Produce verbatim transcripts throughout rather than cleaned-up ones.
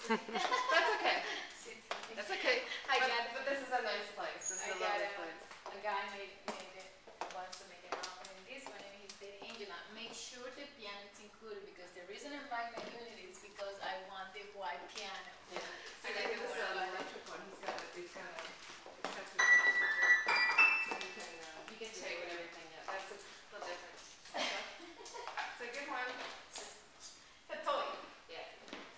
That's okay. That's okay. I but, got it. but this is a nice place. This is I a got lovely a, place. a guy made, made it, wants to make an offer in this one, and he said, Angela, make sure the piano is included, because the reason I'm buying my unit is because I want the white piano. Yeah. So I I think can it's worry an about it. electric one. He's got a, he's got a, it's got two phones. So you can, uh, You can play take with whatever. everything. Yeah, that's a little different. It's a good one. It's a toy. Yeah.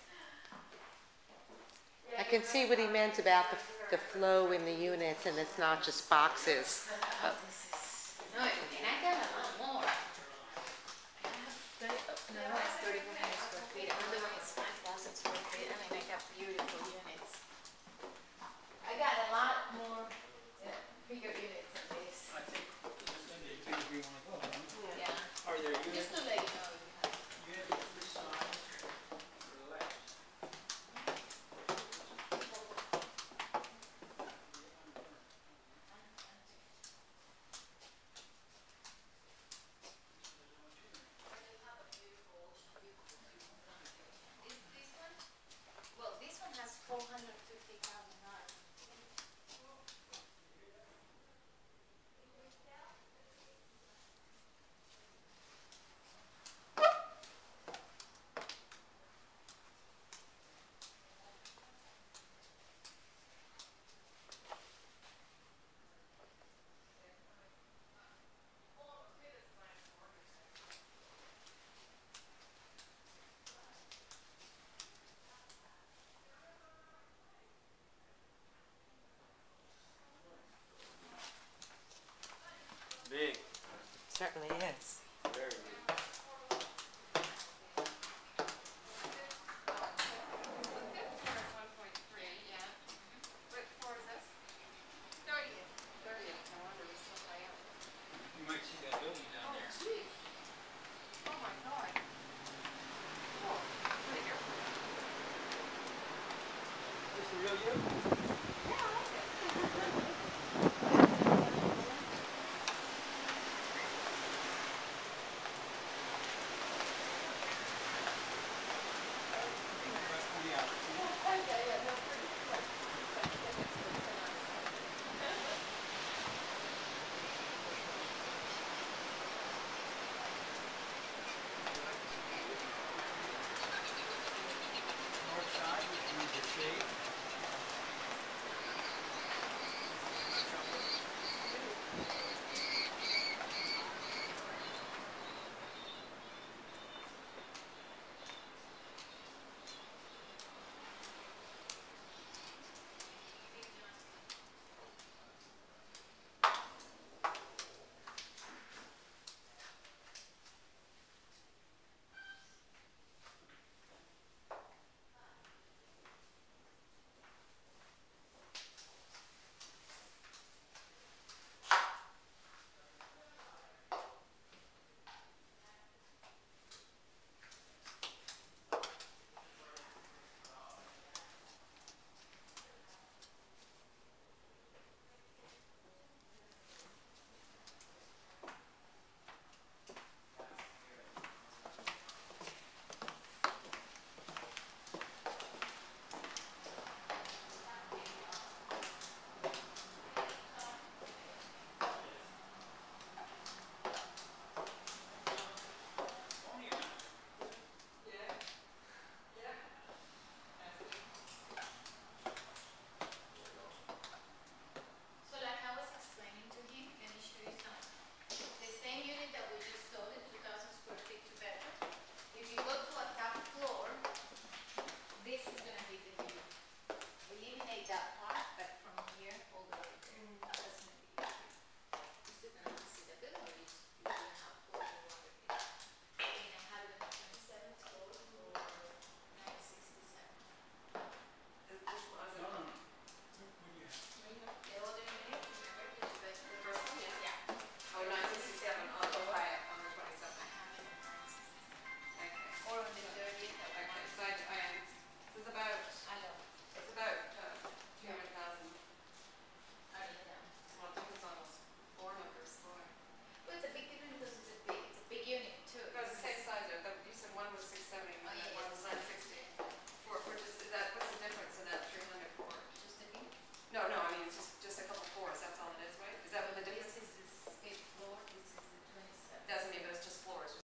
I can see what he meant about the, the flow in the units, and it's not just boxes. Oh, this is, no, and I got a lot more. I have thirty, oh, no, it's thirty-four hundred square feet. Another one is five thousand square feet. I mean, I got beautiful units. I got a lot more uh, bigger units than this. I think this may be as big as we want to go, huh? Yeah. Are there Just units, to let you know. You have. units of this size or less? This, this one? Well, this one has four hundred fifty thousand dollars. Big. Certainly is. Very big. one point three, yeah. What floor is this? thirtieth. thirtieth. No wonder it was so high up. You might see that building down there. Jeez. Oh my God. Oh, what an airport. Is this the real you?